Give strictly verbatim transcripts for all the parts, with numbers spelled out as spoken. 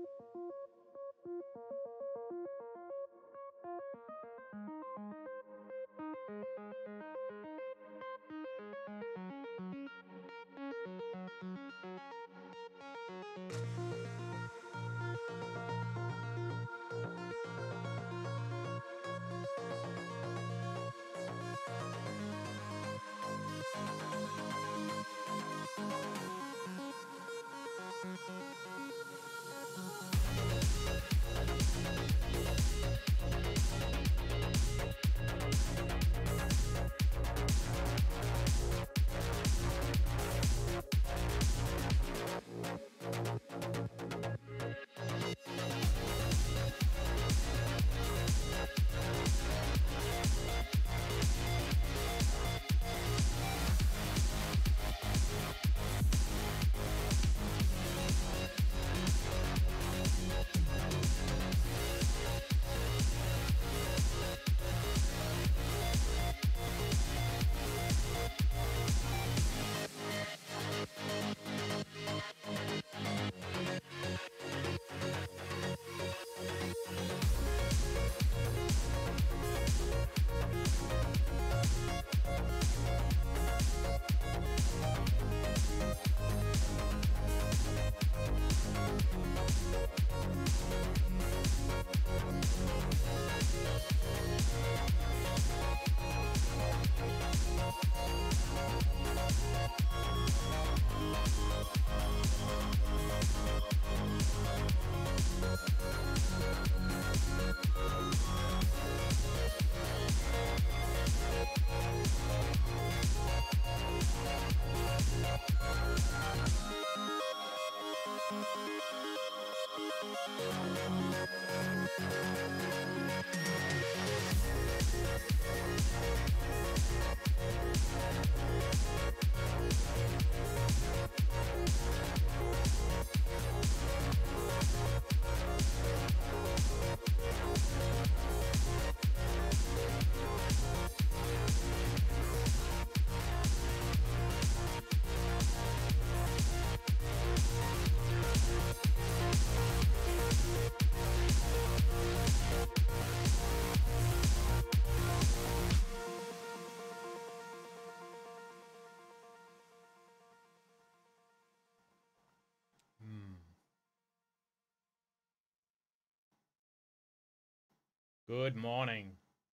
Good morning.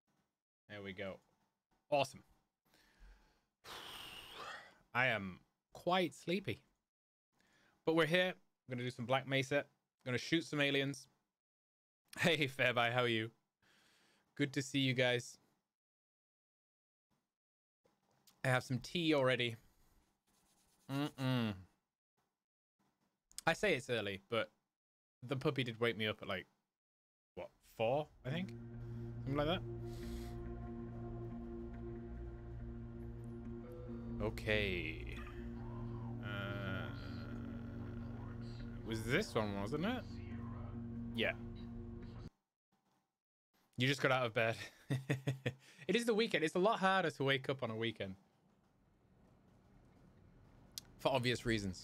There we go. Awesome. I am quite sleepy. But we're here. We're going to do some Black Mesa. Going to shoot some aliens. Hey, Fairby, how are you? Good to see you guys. I have some tea already. Mm-mm. I say it's early, but the puppy did wake me up at like, what, four, I think? Something like that. Okay. Uh, it was this one, wasn't it? Yeah. You just got out of bed. It is the weekend. It's a lot harder to wake up on a weekend. For obvious reasons.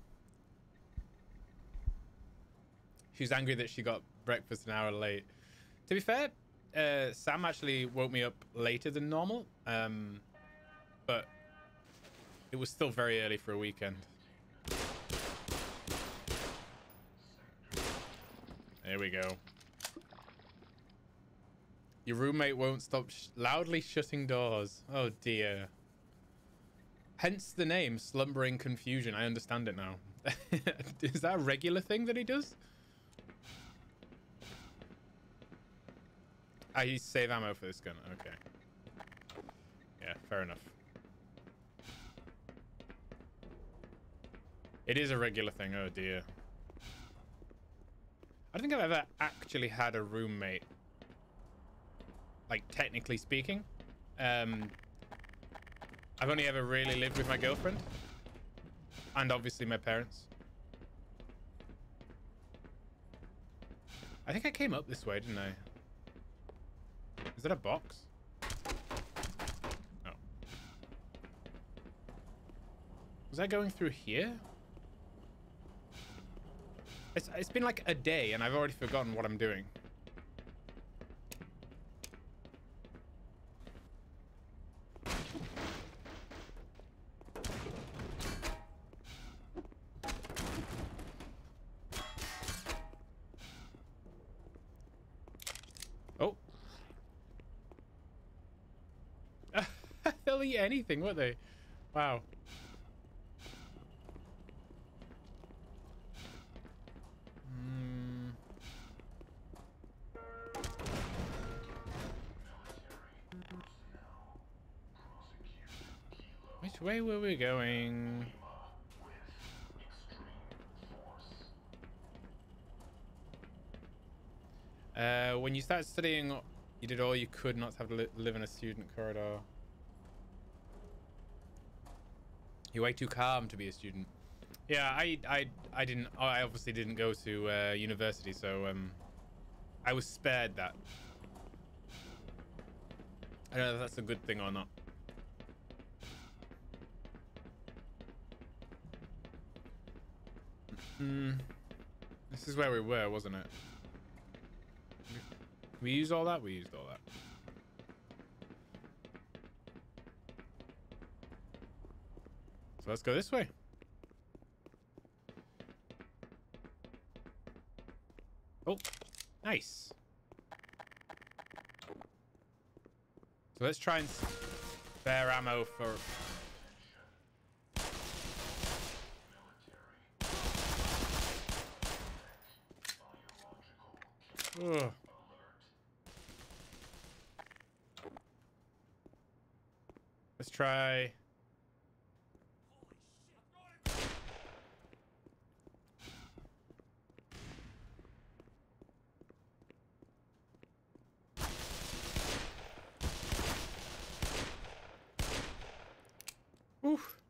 She's angry that she got breakfast an hour late. To be fair, uh, Sam actually woke me up later than normal. Um, but it was still very early for a weekend. There we go. Your roommate won't stop sh loudly shutting doors. Oh dear. Hence the name, Slumbering Confusion. I understand it now. Is that a regular thing that he does? I use save ammo for this gun. Okay. Yeah, fair enough. It is a regular thing. Oh dear. I don't think I've ever actually had a roommate, like technically speaking. Um, I've only ever really lived with my girlfriend and obviously my parents. I think I came up this way, didn't I? Is that a box? Oh. Was I going through here? It's, it's been like a day and I've already forgotten what I'm doing. Oh. They'll eat anything, won't they? Wow. Mm. Which way were we going? Uh, when you started studying, you did all you could not to have to li live in a student corridor. You're way too calm to be a student. Yeah, I, I, I didn't. I obviously didn't go to uh, university, so um, I was spared that. I don't know if that's a good thing or not. Hmm. This is where we were, wasn't it? We used all that. We used all that. So let's go this way. Oh, nice. So let's try and spare ammo for... Ugh. Let's try... Oof.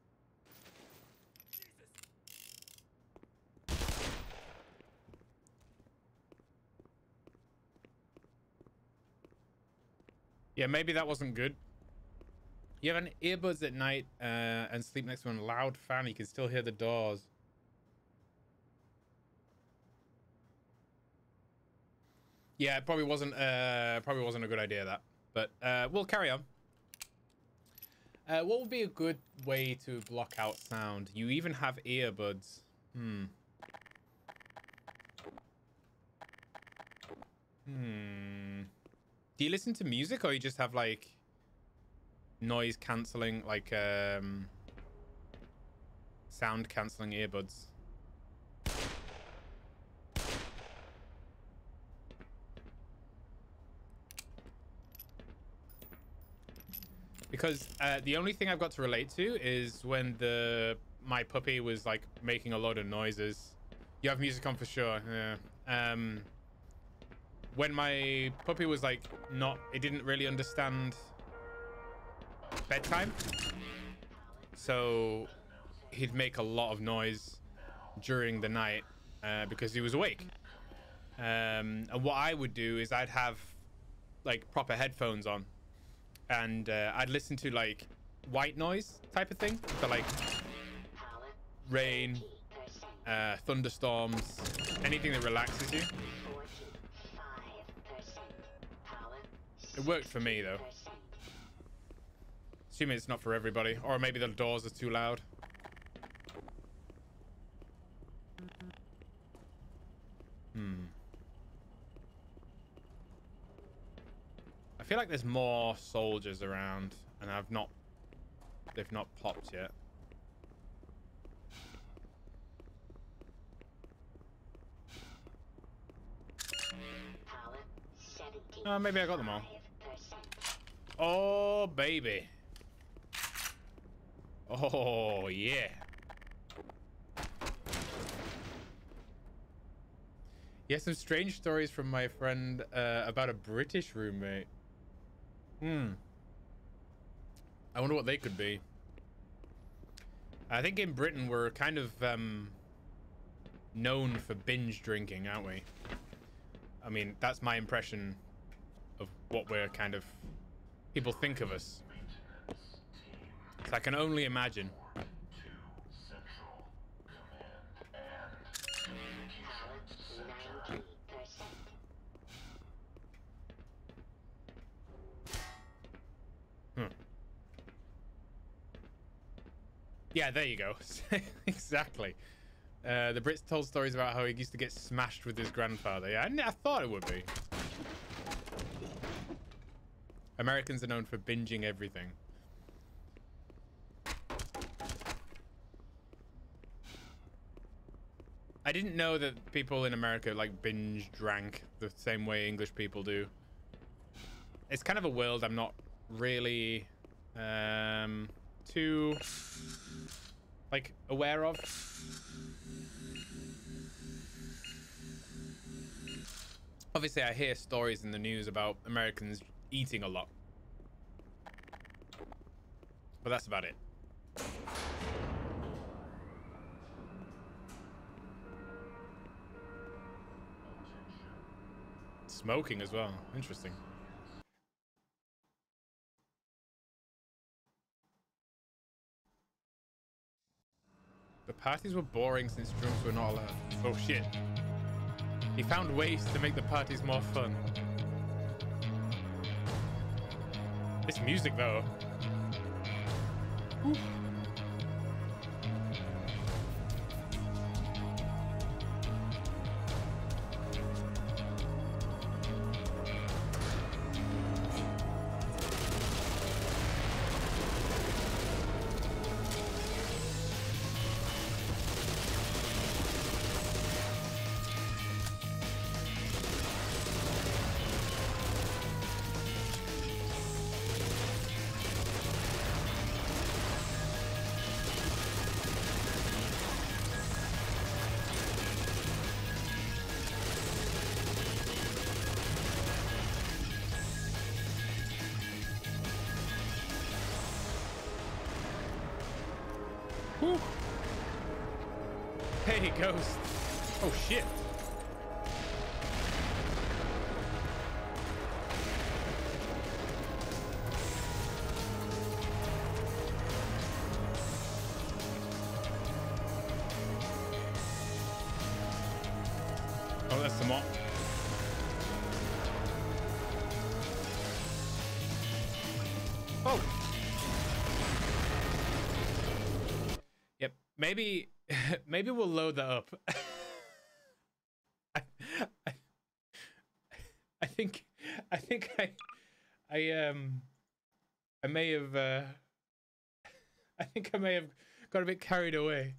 Yeah, maybe that wasn't good. You have an earbuds at night uh, and sleep next to a loud fan. You can still hear the doors. Yeah, it probably wasn't. Uh, probably wasn't a good idea that. But uh, we'll carry on. Uh, what would be a good way to block out sound? You even have earbuds. Hmm. Hmm. Do you listen to music or you just have like noise cancelling, like um, sound cancelling earbuds? Because uh, the only thing I've got to relate to is when the my puppy was like making a lot of noises. You have music on for sure. Yeah. Um, when my puppy was like not, it didn't really understand bedtime, so he'd make a lot of noise during the night uh, because he was awake. Um, and what I would do is I'd have like proper headphones on. And uh, I'd listen to like white noise type of thing, so like rain, uh, thunderstorms, anything that relaxes you. It worked for me though. Assuming it's not for everybody, or maybe the doors are too loud. Hmm. I feel like there's more soldiers around, and I've not, they've not popped yet. Oh, maybe I got them all. Oh, baby. Oh, yeah. Yeah, some strange stories from my friend uh, about a British roommate. Hmm. I wonder what they could be. I think in Britain we're kind of um, known for binge drinking, aren't we? I mean, that's my impression of what we're kind of... people think of us. So I can only imagine. Yeah, there you go. Exactly. Uh, the Brits told stories about how he used to get smashed with his grandfather. Yeah, I, I thought it would be. Americans are known for binging everything. I didn't know that people in America like binge drank the same way English people do. It's kind of a world I'm not really um, too like aware of. Obviously, I hear stories in the news about Americans eating a lot, but that's about it. Smoking as well. Interesting. The parties were boring since drinks were not allowed. Oh shit. He found ways to make the parties more fun. This music though. Whew. Whew. Hey, Ghost. Oh, shit. Oh, that's some more. Oh. Yep. Maybe, maybe we'll load that up. I, I, I think, I think I, I, um, I may have, uh, I think I may have got a bit carried away.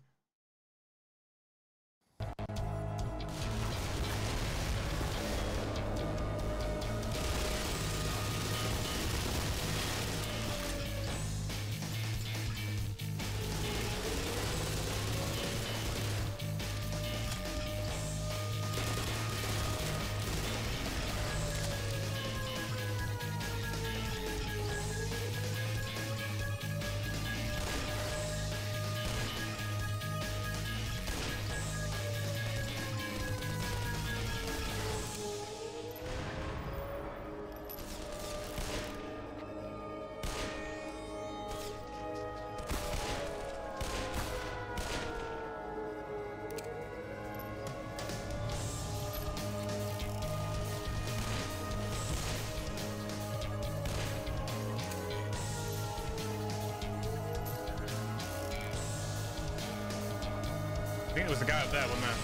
I think it was the guy up there, wasn't there?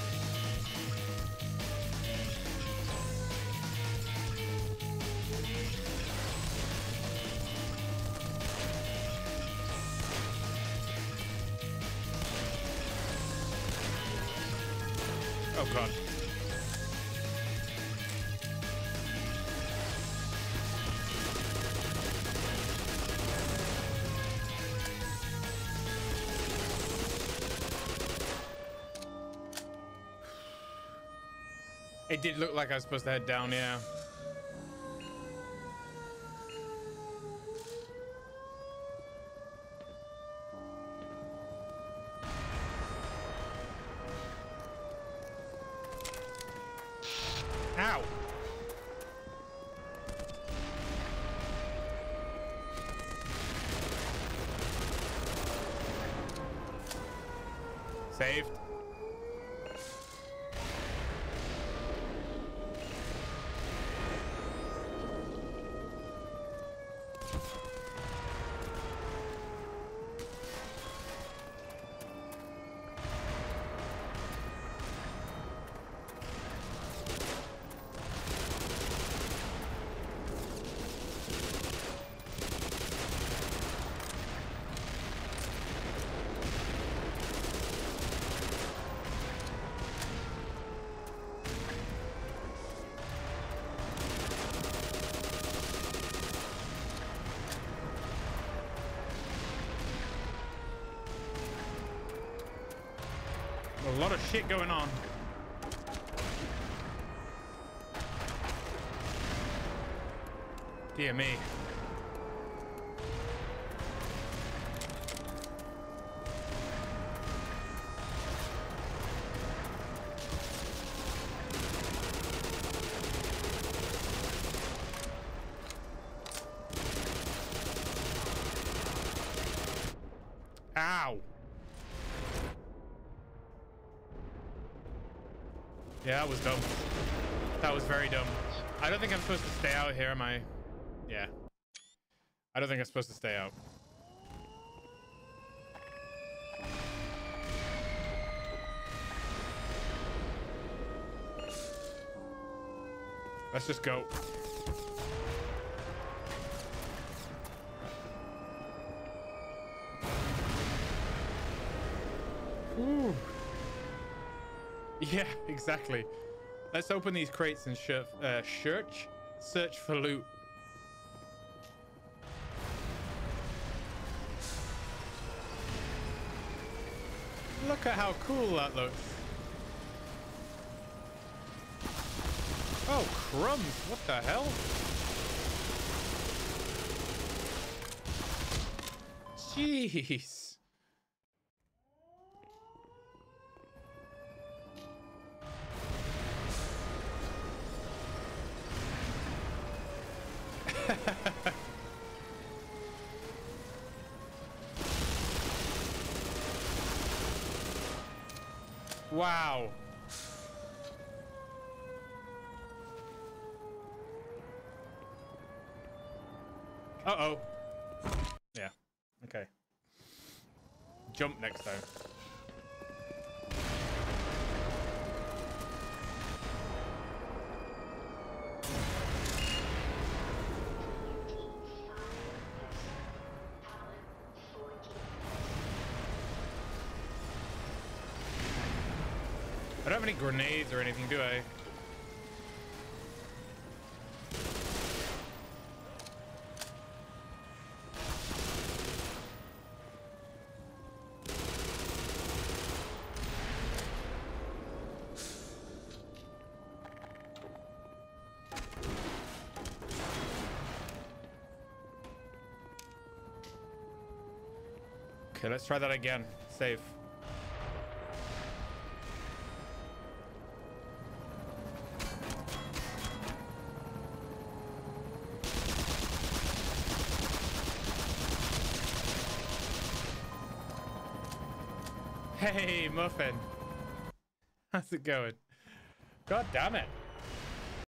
Oh god. It did look like I was supposed to head down, yeah. Ow! Saved. lot of shit going on. Dear me. Ow. Yeah, that was dumb. That was very dumb. I don't think I'm supposed to stay out here, am I? Yeah. I don't think I'm supposed to stay out. Let's just go. Ooh. Yeah, exactly. Let's open these crates and search, uh, search, search for loot. Look at how cool that looks. Oh, crumbs. What the hell? Jeez. Wow. Uh-oh. Yeah. Okay. Jump next time. I don't have any grenades or anything, do I? Okay, let's try that again. Save. Hey, Muffin. How's it going? God damn it.